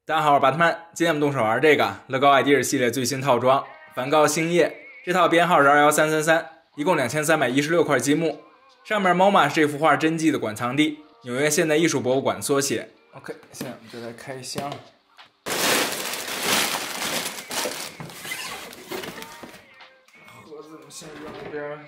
大家好，我是巴特曼，今天我们动手玩这个乐高 idea 系列最新套装梵高星夜，这套编号是21333，一共2316块积木，上面 MoMA 是这幅画真迹的馆藏地，纽约现代艺术博物馆缩写。OK， 现在我们就来开箱。盒子我们先扔一边。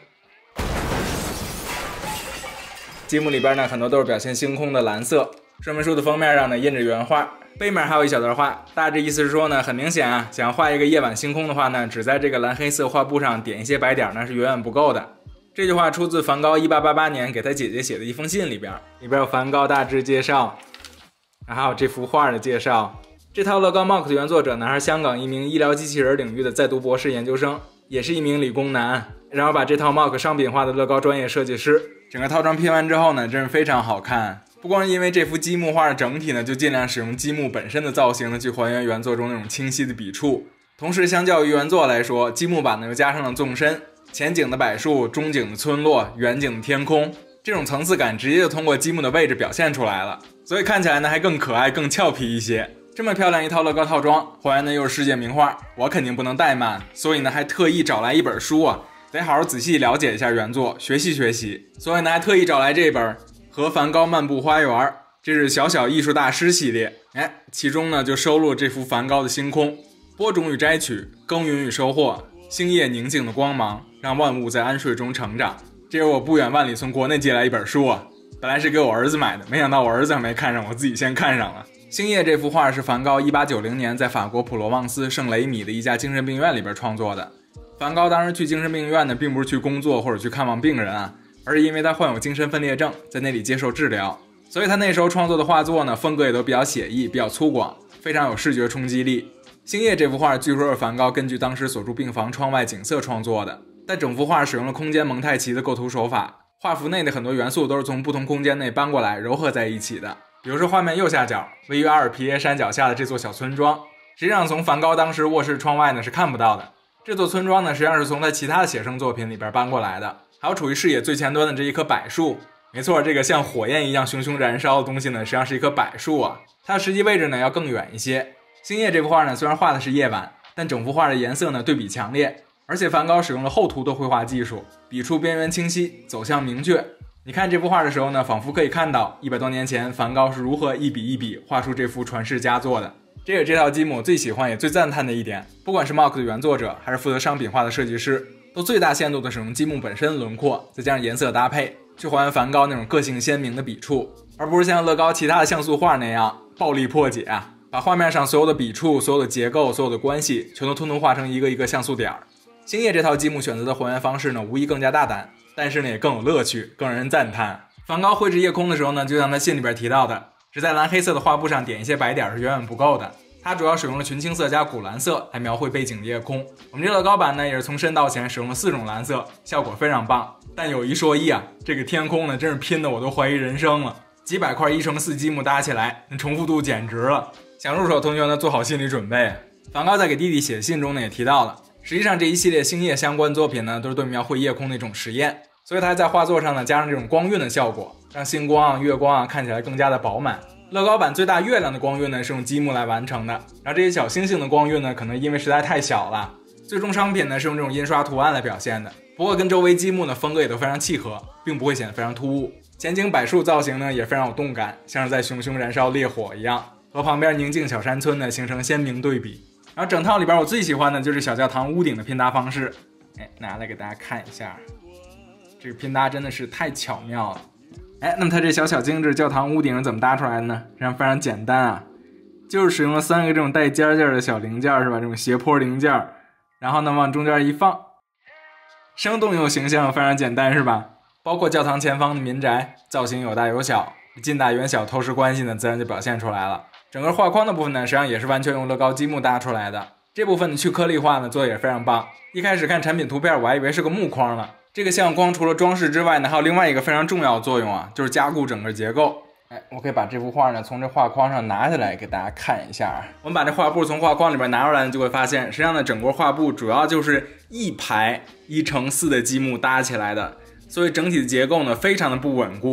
积木里边呢，很多都是表现星空的蓝色。说明书的封面上呢印着原画，背面还有一小段话，大致意思是说呢，很明显啊，想要画一个夜晚星空的话呢，只在这个蓝黑色画布上点一些白点呢是远远不够的。这句话出自梵高1888年给他姐姐写的一封信里边有梵高大致介绍，还有这幅画的介绍。这套乐高 MOC 的原作者呢还是香港一名医疗机器人领域的在读博士研究生，也是一名理工男，然后把这套 MOC 商品化的乐高专业设计师。整个套装拼完之后呢，真是非常好看。不光是因为这幅积木画的整体呢，就尽量使用积木本身的造型呢，去还原原作中那种清晰的笔触。同时，相较于原作来说，积木版呢又加上了纵深，前景的柏树，中景的村落，远景的天空，这种层次感直接就通过积木的位置表现出来了，所以看起来呢还更可爱、更俏皮一些。这么漂亮一套乐高套装，还原的又是世界名画，我肯定不能怠慢，所以呢还特意找来一本书啊，得好好仔细了解一下原作，学习学习。所以呢还特意找来这本和梵高漫步花园，这是小小艺术大师系列。其中呢就收录这幅梵高的星空，播种与摘取，耕耘与收获，星夜宁静的光芒，让万物在安睡中成长。这是我不远万里从国内借来一本书啊，本来是给我儿子买的，没想到我儿子还没看上，我自己先看上了。星夜这幅画是梵高1890年在法国普罗旺斯圣雷米的一家精神病院里边创作的。梵高当时去精神病院呢，并不是去工作或者去看望病人啊，而是因为他患有精神分裂症，在那里接受治疗，所以他那时候创作的画作呢，风格也都比较写意，比较粗犷，非常有视觉冲击力。星夜这幅画据说是梵高根据当时所住病房窗外景色创作的，但整幅画使用了空间蒙太奇的构图手法，画幅内的很多元素都是从不同空间内搬过来糅合在一起的。比如说画面右下角位于阿尔皮耶山脚下的这座小村庄，实际上从梵高当时卧室窗外呢是看不到的，这座村庄呢实际上是从他其他的写生作品里边搬过来的。还有处于视野最前端的这一棵柏树，没错，这个像火焰一样熊熊燃烧的东西呢，实际上是一棵柏树啊，它的实际位置呢要更远一些。星夜这幅画呢，虽然画的是夜晚，但整幅画的颜色呢对比强烈，而且梵高使用了厚涂的绘画技术，笔触边缘清晰，走向明确。你看这幅画的时候呢，仿佛可以看到100多年前梵高是如何一笔一笔画出这幅传世佳作的。这个这套积木我最喜欢也最赞叹的一点，不管是 MOC 的原作者还是负责商品化的设计师，都最大限度的使用积木本身的轮廓，再加上颜色搭配，去还原梵高那种个性鲜明的笔触，而不是像乐高其他的像素画那样暴力破解啊，把画面上所有的笔触、所有的结构、所有的关系全都通通画成一个一个像素点。星夜这套积木选择的还原方式呢，无疑更加大胆，但是呢也更有乐趣，更让人赞叹。梵高绘制夜空的时候呢，就像他信里边提到的，只在蓝黑色的画布上点一些白点是远远不够的，它主要使用了群青色加古蓝色来描绘背景的夜空。我们这乐高版呢也是从深到浅使用了4种蓝色，效果非常棒。但有一说一啊，这个天空呢真是拼的我都怀疑人生了，几百块1×4积木搭起来，那重复度简直了。想入手同学呢做好心理准备。梵高在给弟弟写信中呢也提到了，实际上这一系列星夜相关作品呢都是对描绘夜空的一种实验，所以他在画作上呢加上这种光晕的效果，让星光啊、月光啊看起来更加的饱满。乐高版最大月亮的光晕呢是用积木来完成的，然后这些小星星的光晕呢可能因为实在太小了，最终商品呢是用这种印刷图案来表现的，不过跟周围积木的风格也都非常契合，并不会显得非常突兀。前景柏树造型呢也非常有动感，像是在熊熊燃烧烈火一样，和旁边宁静小山村呢形成鲜明对比。然后整套里边我最喜欢的就是小教堂屋顶的拼搭方式，拿来给大家看一下，这个拼搭真的是太巧妙了。那么它这小小精致教堂屋顶怎么搭出来的呢？非常简单啊，就是使用了3个这种带尖尖的小零件是吧？这种斜坡零件，然后呢往中间一放，生动又形象，非常简单是吧？包括教堂前方的民宅，造型有大有小，近大远小透视关系呢自然就表现出来了。整个画框的部分呢，实际上也是完全用乐高积木搭出来的。这部分的去颗粒化呢做的也非常棒。一开始看产品图片我还以为是个木框了。这个相框除了装饰之外呢，还有另外一个非常重要的作用啊，就是加固整个结构。我可以把这幅画呢从这画框上拿下来给大家看一下。我们把这画布从画框里边拿出来呢，就会发现实际上呢整个画布主要就是一排1×4的积木搭起来的，所以整体的结构呢非常的不稳固。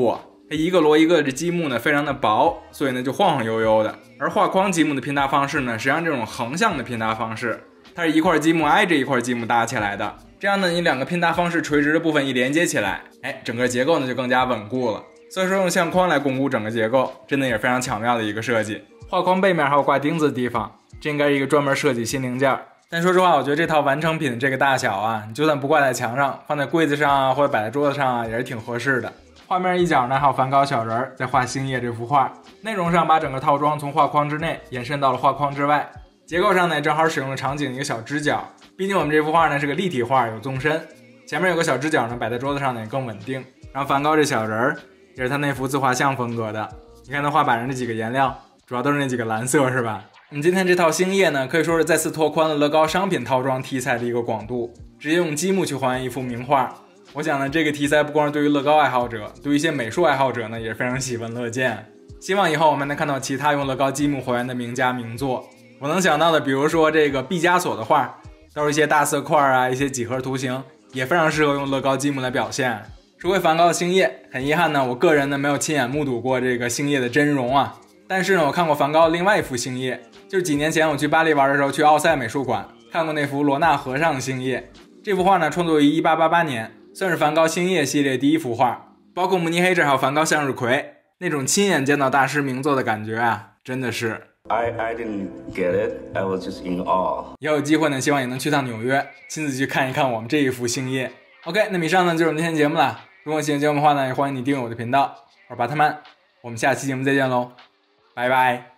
它一个摞一个的积木呢非常的薄，所以呢就晃晃悠悠的。而画框积木的拼搭方式呢，实际上这种横向的拼搭方式，它是一块积木挨着一块积木搭起来的。这样呢，你两个拼搭方式垂直的部分一连接起来，整个结构呢就更加稳固了。所以说用相框来巩固整个结构，真的也是非常巧妙的一个设计。画框背面还有挂钉子的地方，这应该是一个专门设计新零件。但说实话，我觉得这套完成品这个大小啊，你就算不挂在墙上，放在柜子上啊，或者摆在桌子上啊，也是挺合适的。画面一角呢，还有梵高小人在画星夜这幅画，内容上把整个套装从画框之内延伸到了画框之外，结构上呢正好使用了场景一个小支角，毕竟我们这幅画呢是个立体画，有纵深，前面有个小支角呢摆在桌子上呢也更稳定。然后梵高这小人也是他那幅自画像风格的，你看他画板上这几个颜料，主要都是那几个蓝色是吧？今天这套星夜呢，可以说是再次拓宽了乐高商品套装题材的一个广度，直接用积木去还原一幅名画。我想呢，这个题材不光是对于乐高爱好者，对于一些美术爱好者呢，也是非常喜闻乐见。希望以后我们能看到其他用乐高积木还原的名家名作。我能想到的，比如说这个毕加索的画，都是一些大色块啊，一些几何图形，也非常适合用乐高积木来表现。说回梵高的星夜，很遗憾呢，我个人呢没有亲眼目睹过这个星夜的真容啊。但是呢，我看过梵高另外一幅星夜，就是几年前我去巴黎玩的时候，去奥赛美术馆看过那幅罗纳和尚的星夜。这幅画呢，创作于1888年，算是梵高星夜系列第一幅画。包括慕尼黑这还有梵高向日葵，那种亲眼见到大师名作的感觉啊，真的是。 I didn't get it. I was just in awe. 以后有机会呢，希望也能去趟纽约，亲自去看一看我们这一幅星夜。OK， 那么以上呢就是我们今天节目了。如果喜欢节目的话呢，也欢迎你订阅我的频道。我是巴特曼，我们下期节目再见喽，拜拜。